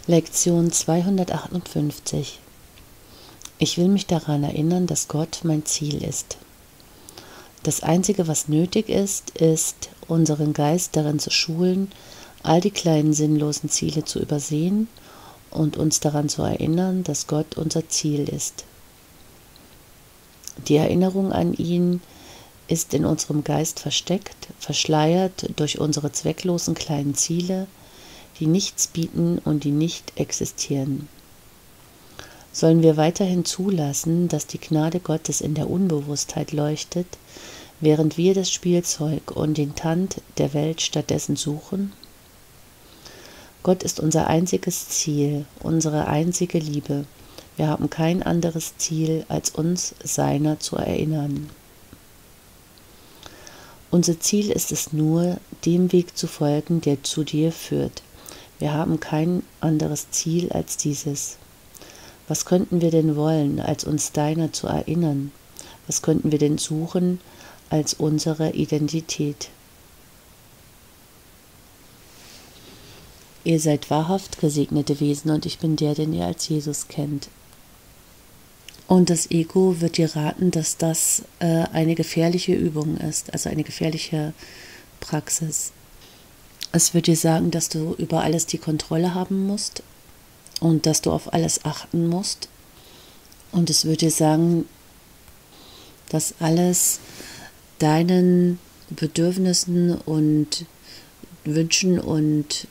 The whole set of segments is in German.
Lektion 258. Ich will mich daran erinnern, dass Gott mein Ziel ist. Das Einzige, was nötig ist, ist, unseren Geist darin zu schulen, all die kleinen sinnlosen Ziele zu übersehen und uns daran zu erinnern, dass Gott unser Ziel ist. Die Erinnerung an ihn ist in unserem Geist versteckt, verschleiert durch unsere zwecklosen kleinen Ziele, die nichts bieten und die nicht existieren. Sollen wir weiterhin zulassen, dass die Gnade Gottes in der Unbewusstheit leuchtet, während wir das Spielzeug und den Tand der Welt stattdessen suchen? Gott ist unser einziges Ziel, unsere einzige Liebe. Wir haben kein anderes Ziel, als uns seiner zu erinnern. Unser Ziel ist es nur, dem Weg zu folgen, der zu dir führt. Wir haben kein anderes Ziel als dieses. Was könnten wir denn wollen, als uns deiner zu erinnern? Was könnten wir denn suchen, als unsere Identität? Ihr seid wahrhaft gesegnete Wesen und ich bin der, den ihr als Jesus kennt. Und das Ego wird dir raten, dass das eine gefährliche Übung ist, also eine gefährliche Praxis. Es wird dir sagen, dass du über alles die Kontrolle haben musst und dass du auf alles achten musst. Und es wird dir sagen, dass alles deinen Bedürfnissen und Wünschen und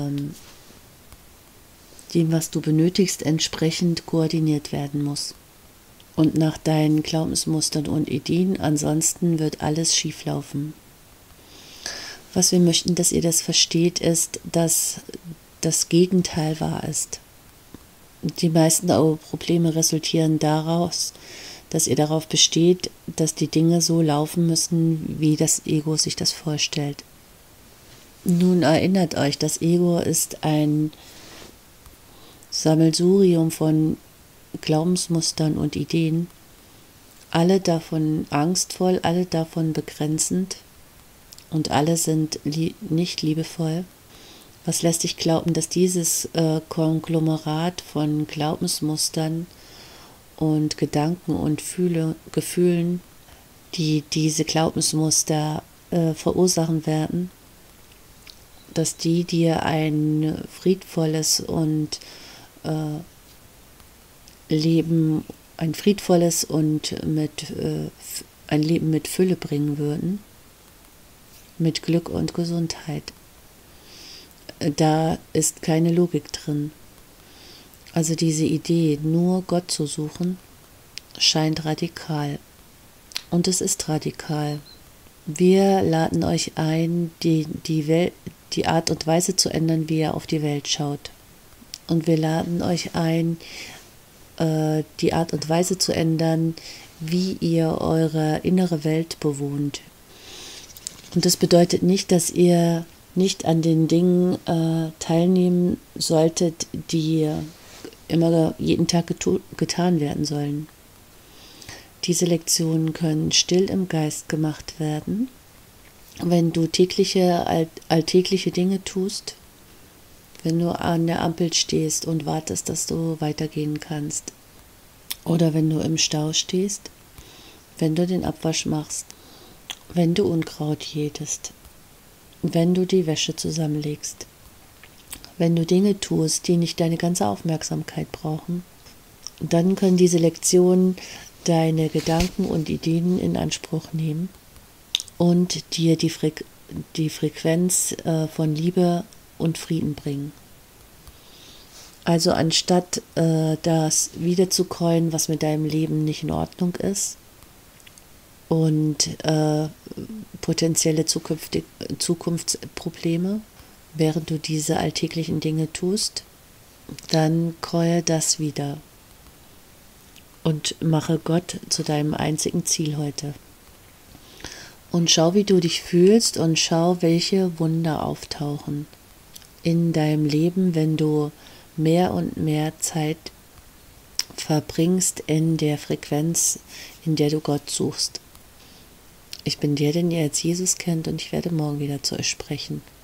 dem, was du benötigst, entsprechend koordiniert werden muss. Und nach deinen Glaubensmustern und Ideen, ansonsten wird alles schieflaufen. Was wir möchten, dass ihr das versteht, ist, dass das Gegenteil wahr ist. Die meisten Probleme resultieren daraus, dass ihr darauf besteht, dass die Dinge so laufen müssen, wie das Ego sich das vorstellt. Nun erinnert euch, das Ego ist ein Sammelsurium von Glaubensmustern und Ideen, alle davon angstvoll, alle davon begrenzend und alle sind nicht liebevoll. Was lässt dich glauben, dass dieses Konglomerat von Glaubensmustern und Gedanken und Gefühlen, die diese Glaubensmuster verursachen werden, dass die dir ein friedvolles und ein Leben mit Fülle bringen würden, mit Glück und Gesundheit. Da ist keine Logik drin. Also diese Idee, nur Gott zu suchen, scheint radikal. Und es ist radikal. Wir laden euch ein, die Art und Weise zu ändern, wie ihr auf die Welt schaut. Und wir laden euch ein, die Art und Weise zu ändern, wie ihr eure innere Welt bewohnt. Und das bedeutet nicht, dass ihr nicht an den Dingen teilnehmen solltet, die immer jeden Tag getan werden sollen. Diese Lektionen können still im Geist gemacht werden, wenn du alltägliche Dinge tust, wenn du an der Ampel stehst und wartest, dass du weitergehen kannst. Oder wenn du im Stau stehst, wenn du den Abwasch machst, wenn du Unkraut jätest, wenn du die Wäsche zusammenlegst, wenn du Dinge tust, die nicht deine ganze Aufmerksamkeit brauchen, dann können diese Lektionen deine Gedanken und Ideen in Anspruch nehmen und dir die Frequenz von Liebe und Frieden bringen. Also anstatt das wiederzukäuen, was mit deinem Leben nicht in Ordnung ist und potenzielle Zukunftsprobleme, während du diese alltäglichen Dinge tust, dann käue das wieder und mache Gott zu deinem einzigen Ziel heute. Und schau, wie du dich fühlst und schau, welche Wunder auftauchen in deinem Leben, wenn du mehr und mehr Zeit verbringst in der Frequenz, in der du Gott suchst. Ich bin der, den ihr als Jesus kennt und ich werde morgen wieder zu euch sprechen.